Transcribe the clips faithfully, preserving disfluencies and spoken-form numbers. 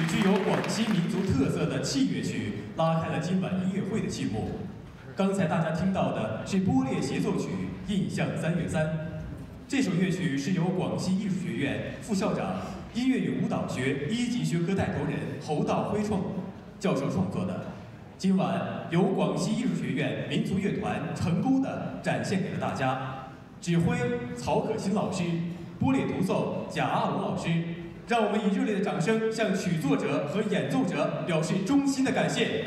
具有广西民族特色的器乐曲拉开了今晚音乐会的序幕。刚才大家听到的是波列协奏曲《印象三月三》。这首乐曲是由广西艺术学院副校长、音乐与舞蹈学一级学科带头人侯道辉创教授创作的。今晚由广西艺术学院民族乐团成功地展现给了大家。指挥曹可欣老师，波列独奏贾阿龙老师。让我们以热烈的掌声向曲作者和演奏者表示衷心的感谢。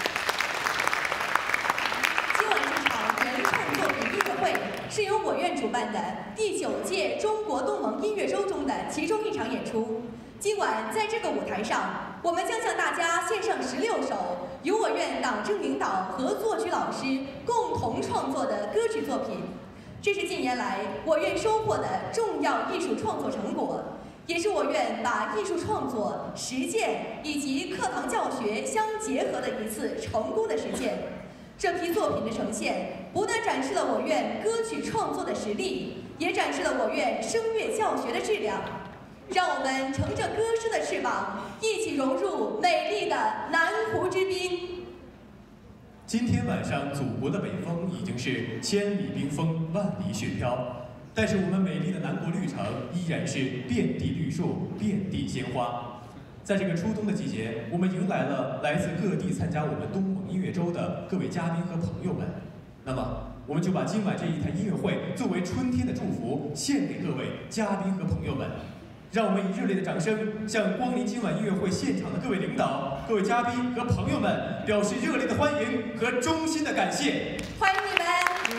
今晚这场原创作品音乐会是由我院主办的第九届中国东盟音乐周中的其中一场演出。今晚在这个舞台上，我们将向大家献上十六首由我院党政领导和作曲老师共同创作的歌曲作品。这是近年来我院收获的重要艺术创作成果。也是我院把艺术创作、实践以及课堂教学相结合的一次成功的实践。这批作品的呈现，不但展示了我院歌曲创作的实力，也展示了我院声乐教学的质量。让我们乘着歌声的翅膀，一起融入美丽的南湖之滨。 今天晚上，祖国的北风已经是千里冰封，万里雪飘。但是我们美丽的南国绿城依然是遍地绿树，遍地鲜花。在这个初冬的季节，我们迎来了来自各地参加我们东盟音乐周的各位嘉宾和朋友们。那么，我们就把今晚这一台音乐会作为春天的祝福，献给各位嘉宾和朋友们。让我们以热烈的掌声，向光临今晚音乐会现场的各位领导、各位嘉宾和朋友们表示热烈的欢迎和衷心的感谢。 欢迎你们！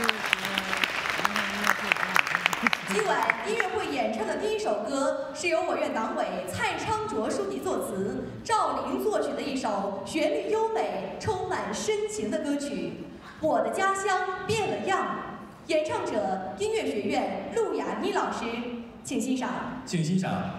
今晚音乐会演唱的第一首歌是由我院党委蔡昌卓书记作词、赵琳作曲的一首旋律优美、充满深情的歌曲《我的家乡变了样》。演唱者音乐学院陆雅妮老师，请欣赏。 请欣赏。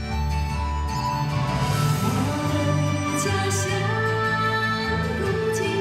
家乡不仅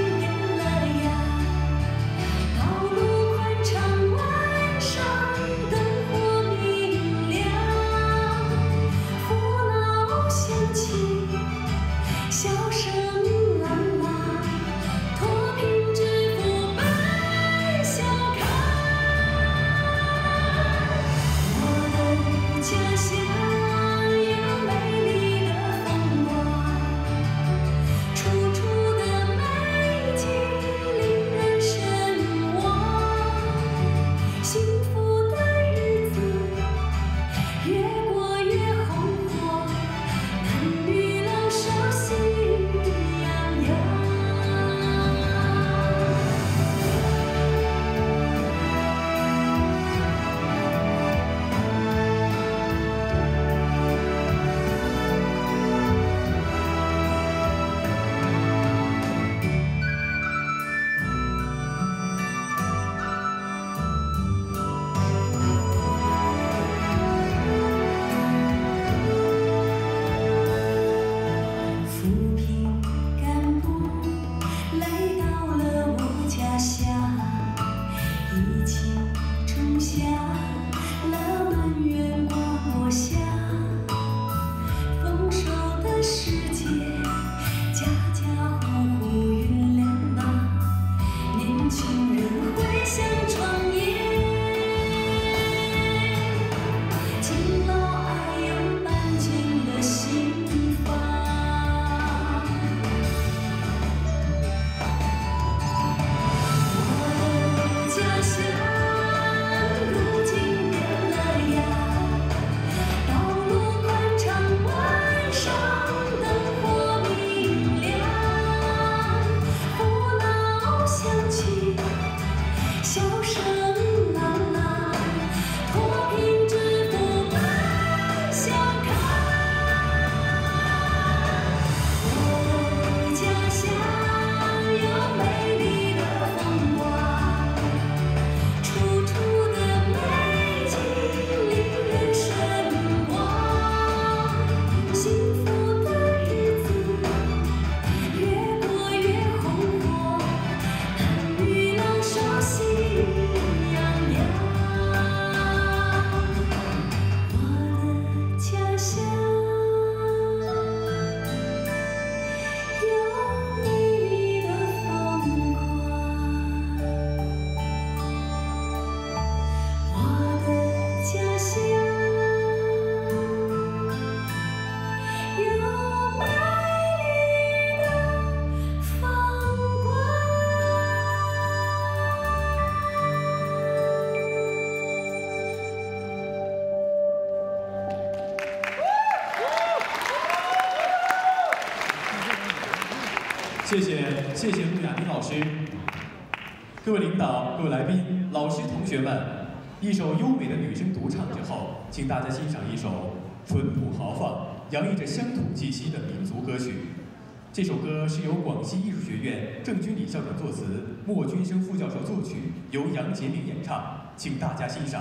谢谢谢谢陆亚斌老师。各位领导、各位来宾、老师、同学们，一首优美的女声独唱之后，请大家欣赏一首淳朴豪放、洋溢着乡土气息的民族歌曲。这首歌是由广西艺术学院郑君礼校长作词，莫君生副教授作曲，由杨洁明演唱，请大家欣赏。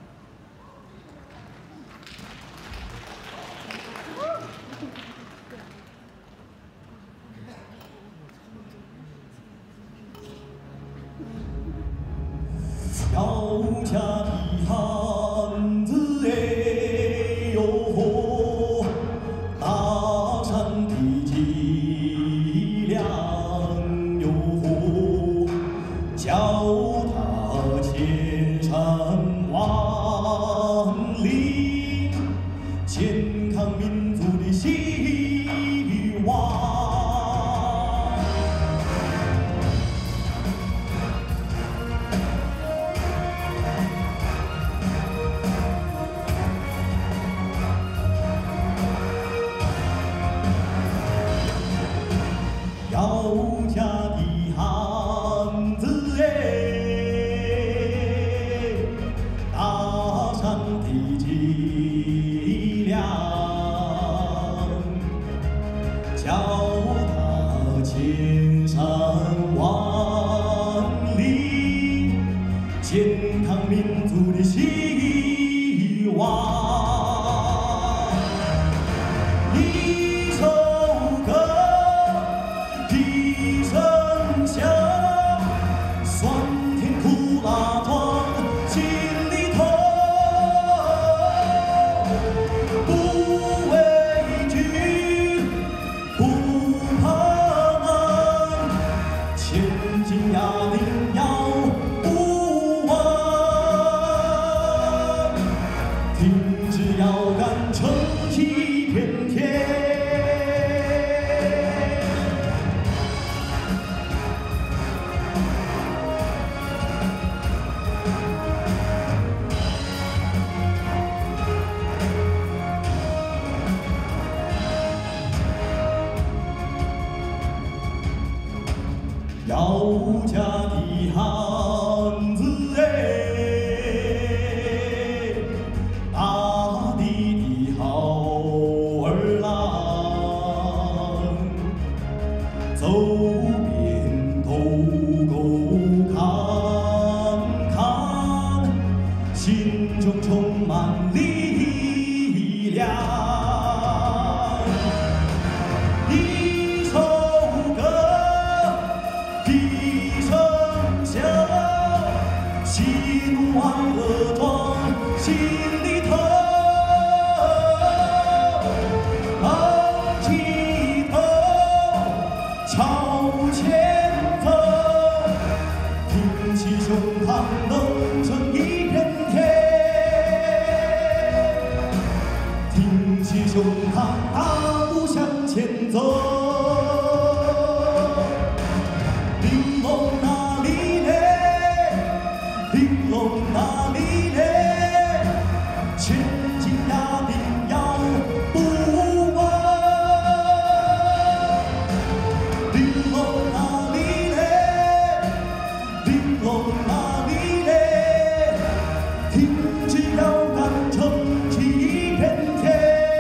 要家的汉子哎哟吼，大山的脊梁哟吼，脚踏千山万里，健康民族的希望。 要家的汉子哎，大山的脊梁，脚踏千山万里，健康民族的希望。 一首歌。 一声响，酸甜苦辣装心里头，不畏惧，不怕难，千金压顶要不完，挺直腰杆撑起一片天。 要家的汉子哎，大地的好儿郎，走遍沟沟坎坎，心中充满力量。 一首歌，一声响，喜怒哀乐装心里头，昂起头，朝前走，挺起胸膛，能成一片天，挺起胸膛，大步向前走。 玲珑哪里嘞？玲珑哪里嘞？千金压顶要不完。玲珑哪里嘞？玲珑哪里嘞？挺直腰杆撑起一片天。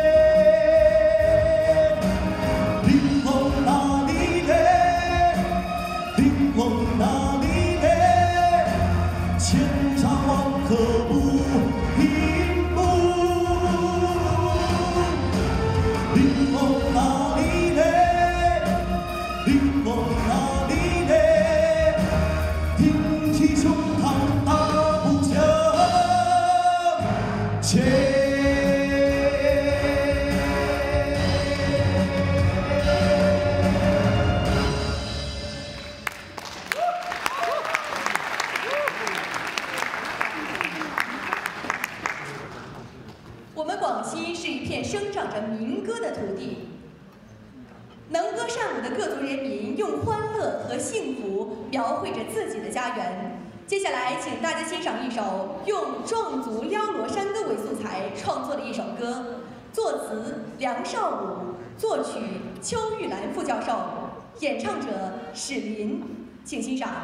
玲珑哪里嘞？ 玲珑哪里嘞？千山万河不平步。玲珑哪里嘞？玲珑哪里嘞？挺起胸膛，大步向前。 我们广西是一片生长着民歌的土地，能歌善舞的各族人民用欢乐和幸福描绘着自己的家园。接下来，请大家欣赏一首用壮族撩罗山歌为素材创作的一首歌，作词梁少武，作曲邱玉兰副教授。 演唱者史林，请欣赏。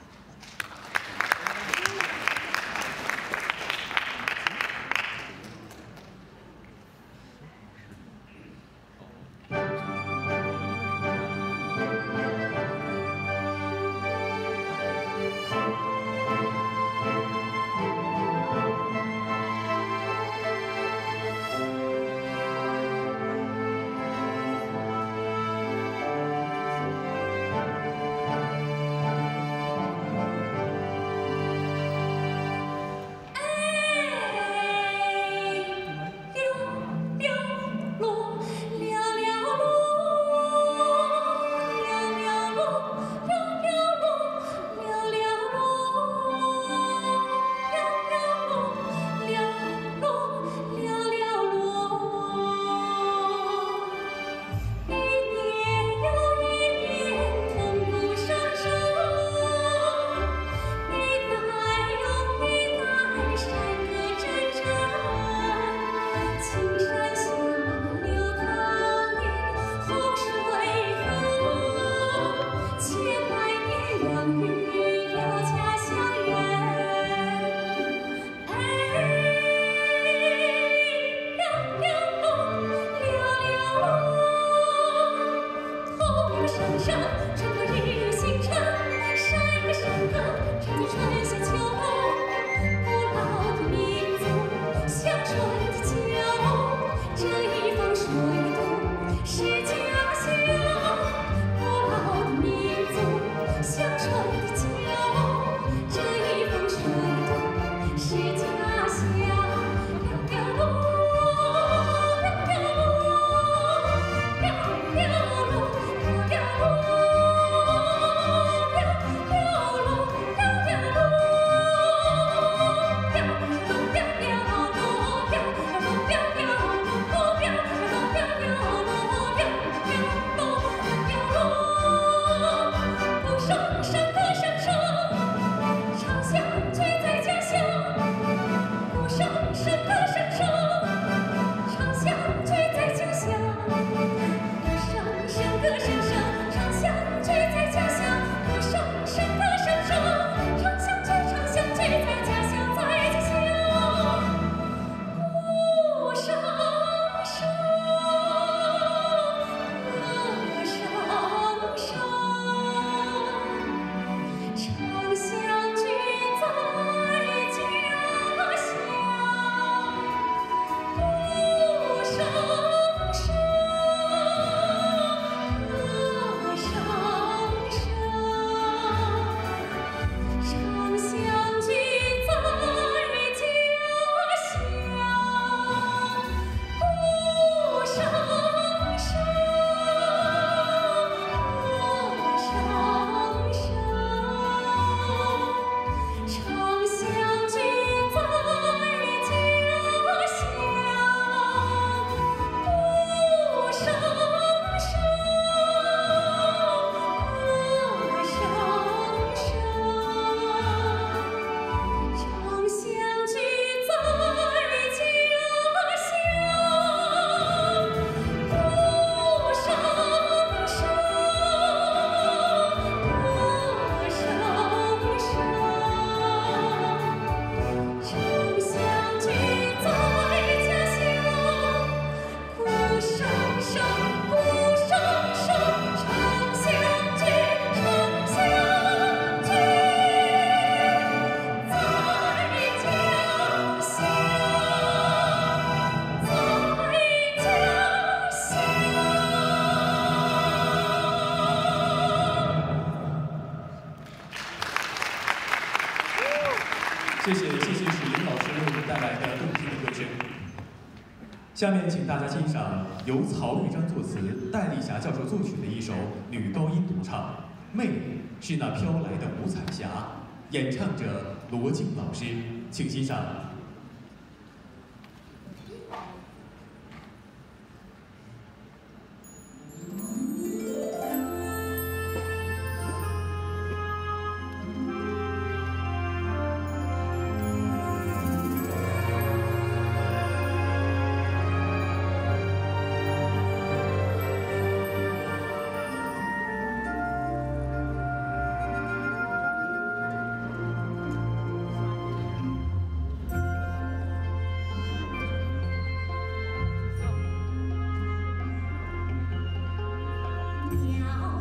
谢谢谢谢史林老师为我们带来的动听的歌声。下面请大家欣赏由曹玉章作词、戴丽霞教授作曲的一首女高音独唱《魅力是那飘来的五彩霞》，演唱者罗静老师，请欣赏。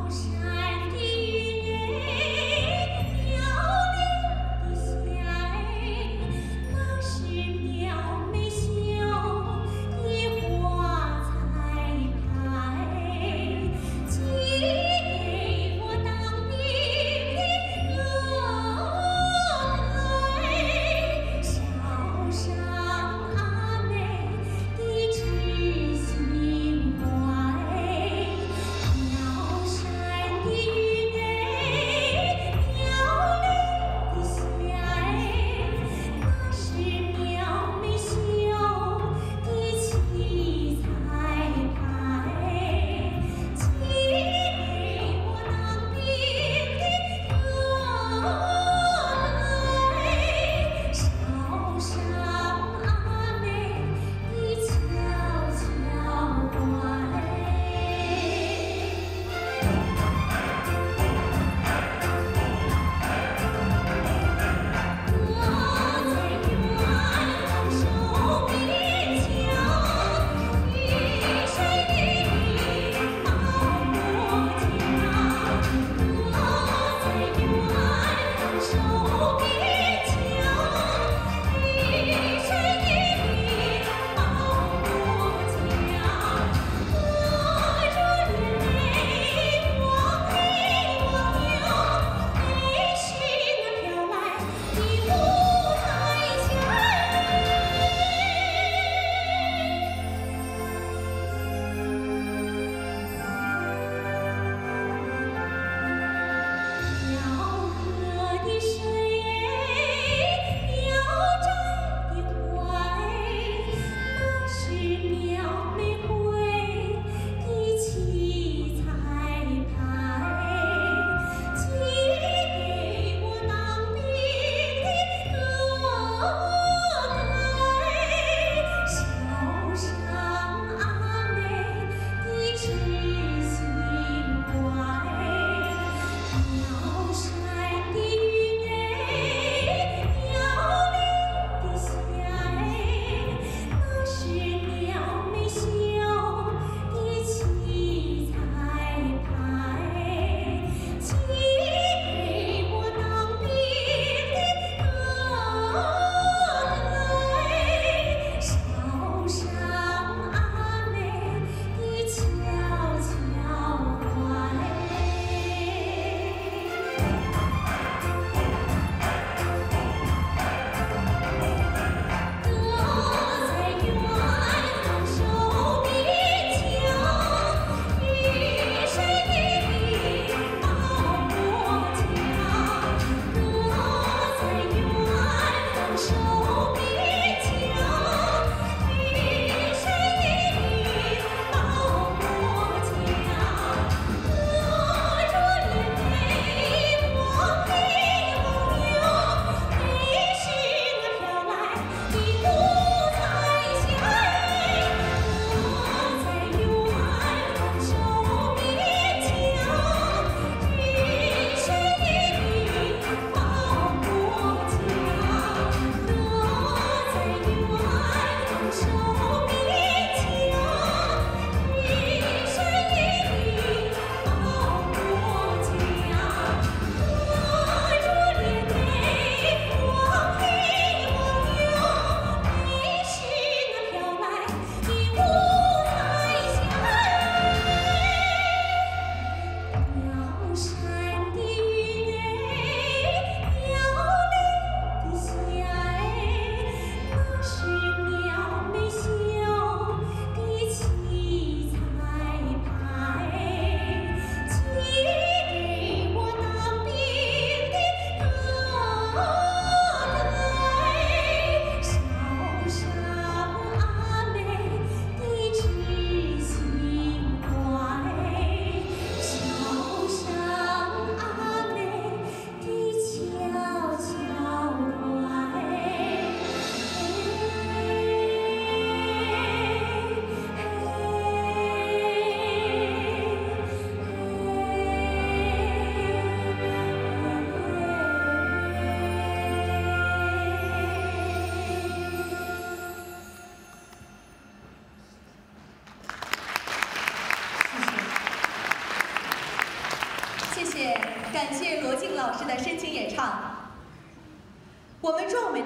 的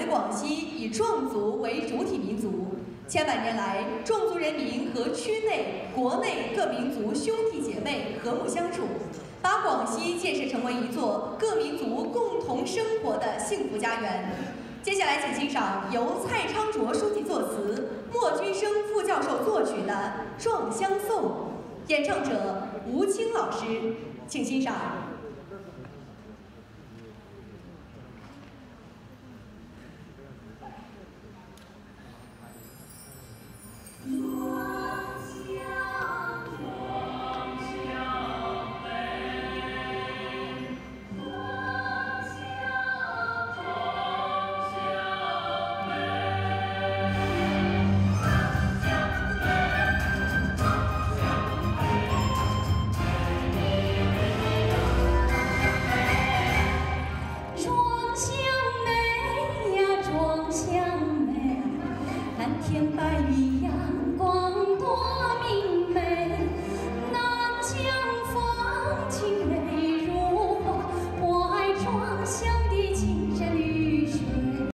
广西以壮族为主体民族，千百年来，壮族人民和区内、国内各民族兄弟姐妹和睦相处，把广西建设成为一座各民族共同生活的幸福家园。接下来，请欣赏由蔡昌卓书记作词、莫君生副教授作曲的《壮乡颂》，演唱者吴清老师，请欣赏。 蓝天白云。